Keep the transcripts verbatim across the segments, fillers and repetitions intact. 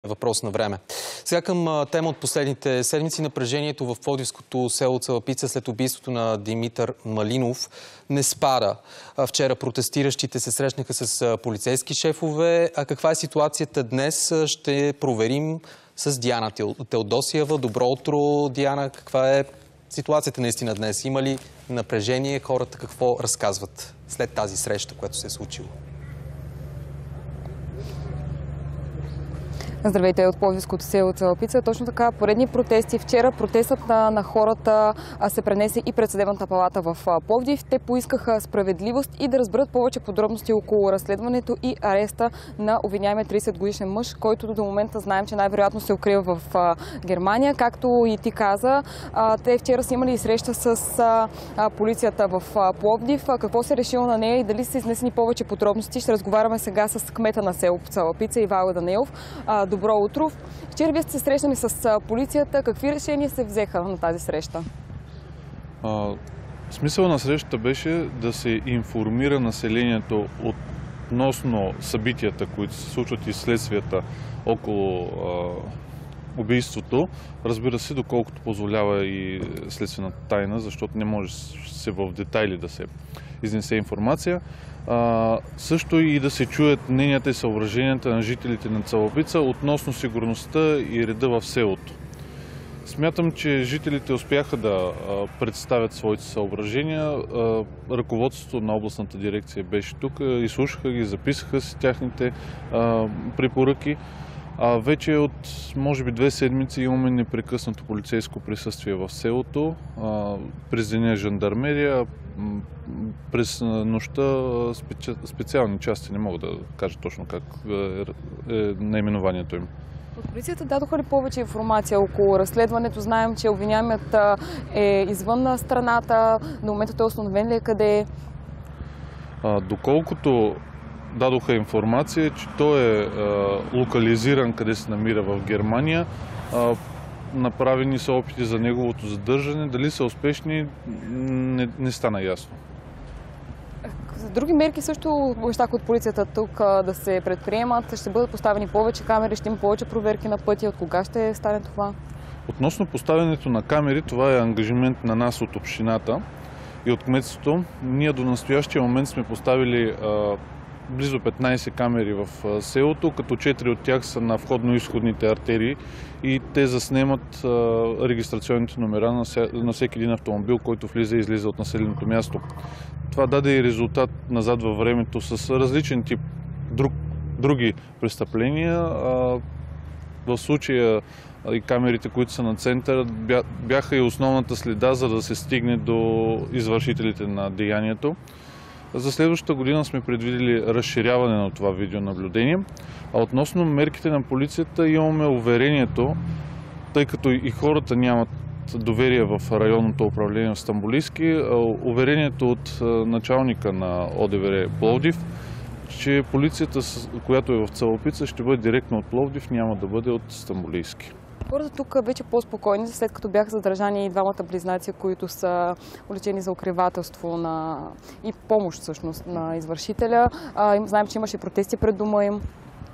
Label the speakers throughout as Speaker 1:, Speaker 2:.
Speaker 1: Въпрос на време. Сега към тема от последните седмици. Напрежението в пловдивското село Цалапица след убийството на Димитър Малинов не спада. Вчера протестиращите се срещнаха с полицейски шефове. А каква е ситуацията днес, ще проверим с Диана Теодосиева. Добро утро, Диана. Каква е ситуацията наистина днес? Има ли напрежение? Хората какво разказват след тази среща, която се е случила?
Speaker 2: Здравейте от пловдивското село Цалапица. Точно така, поредни протести. Вчера протестът на, на хората се пренесе и пред съдебната палата в Пловдив. Те поискаха справедливост и да разберат повече подробности около разследването и ареста на обвиняемия тридесет годишен мъж, който до момента знаем, че най-вероятно се укрива в Германия. Както и ти каза, те вчера са имали среща с полицията в Пловдив. Какво се е решило на нея и дали са изнесени повече подробности, ще разговаряме сега с кмета на село Цалапица Ивайло Данаилов. Добро утро. Вчера вие сте се срещнали с полицията. Какви решения се взеха на тази среща?
Speaker 3: А, смисъл на срещата беше да се информира населението относно събитията, които се случват и следствията около а, убийството. Разбира се, доколкото позволява и следствената тайна, защото не може се в детайли да се изнесе информация. А, също и да се чуят мненията и съображенията на жителите на Цалапица относно сигурността и реда в селото. Смятам, че жителите успяха да а, представят своите съображения. А, ръководството на областната дирекция беше тук, изслушаха ги, записаха си тяхните а, препоръки. А вече от, може би, две седмици имаме непрекъснато полицейско присъствие в селото. А, през деня жандармерия, през нощта специални части, не мога да кажа точно как е, е наименованието им.
Speaker 2: От полицията дадоха ли повече информация около разследването? Знаем, че обвиняемият е извън страната. До момента той е установен ли е къде е?
Speaker 3: А, доколкото дадоха информация, че той е а, локализиран къде се намира в Германия. А, направени са опити за неговото задържане. Дали са успешни, не, не стана ясно.
Speaker 2: За други мерки също обещаха от полицията тук да се предприемат. Ще бъдат поставени повече камери, ще има повече проверки на пътя. От кога ще стане това?
Speaker 3: Относно поставянето на камери, това е ангажимент на нас от общината и от кметството. Ние до настоящия момент сме поставили а, близо петнайсет камери в селото, като четири от тях са на входно-изходните артерии и те заснемат а, регистрационните номера на, ся, на всеки един автомобил, който влиза и излиза от населеното място. Това даде и резултат назад във времето с различен тип друг, други престъпления. А, в случая и камерите, които са на център, бяха и основната следа, за да се стигне до извършителите на деянието. За следващата година сме предвидели разширяване на това видеонаблюдение. А относно мерките на полицията имаме уверението, тъй като и хората нямат доверие в районното управление в Стамболийски, уверението от началника на О Д В Р Пловдив, че полицията, която е в Цалапица, ще бъде директно от Пловдив, няма да бъде от Стамболийски.
Speaker 2: Хората тук вече по-спокойни, след като бяха задържани и двамата близнаци, които са уличени за укривателство на... и помощ всъщност на извършителя. А, знаем, че имаше протести пред дома им.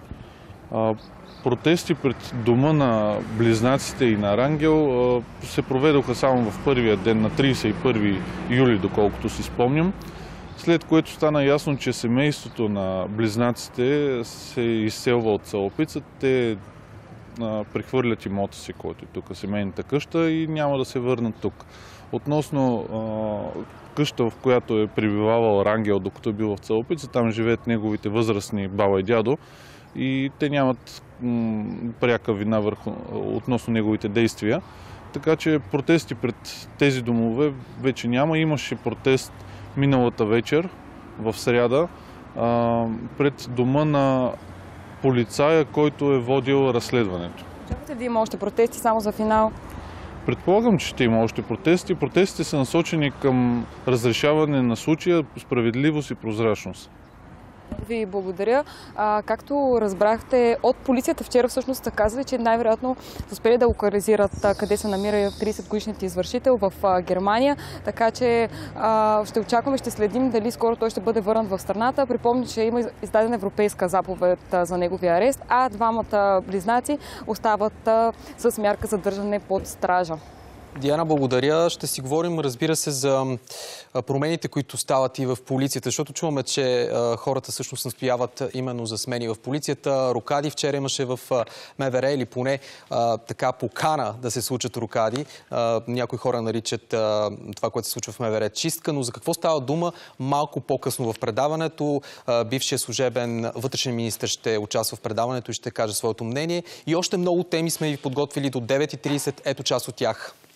Speaker 3: А, протести пред дома на близнаците и на Рангел а, се проведоха само в първия ден, на тридесет и първи юли, доколкото си спомням. След което стана ясно, че семейството на близнаците се изселва от Цалапица. Те прехвърлят имота си, който е тук, семейната къща, и няма да се върнат тук. Относно а, къща, в която е пребивавал Рангел, докато е бил в Цалапица, там живеят неговите възрастни баба и дядо и те нямат м, пряка вина върху, относно неговите действия. Така че протести пред тези домове вече няма. Имаше протест миналата вечер, в сряда, а, пред дома на полицая, който е водил разследването.
Speaker 2: Чакате да има още протести само за финал?
Speaker 3: Предполагам, че ще има още протести. Протестите са насочени към разрешаване на случая, справедливост и прозрачност.
Speaker 2: Ви благодаря. А, както разбрахте, от полицията вчера всъщност са казали, че най-вероятно са успели да локализират а, къде се намира тридесетгодишният извършител в а, Германия, така че а, ще очакваме, ще следим дали скоро той ще бъде върнат в страната. Припомня, че има издадена европейска заповед а, за неговия арест, а двамата близнаци остават а, с мярка за държане под стража.
Speaker 1: Диана, благодаря. Ще си говорим, разбира се, за промените, които стават и в полицията, защото чуваме, че хората всъщност настояват именно за смени в полицията. Рокади вчера имаше в МВР, или поне а, така покана да се случат рокади. А, някои хора наричат а, това, което се случва в МВР, чистка, но за какво става дума малко по-късно в предаването. А, бившият служебен вътрешен министър ще участва в предаването и ще каже своето мнение. И още много теми сме ви подготвили до девет и тридесет. Ето част от тях.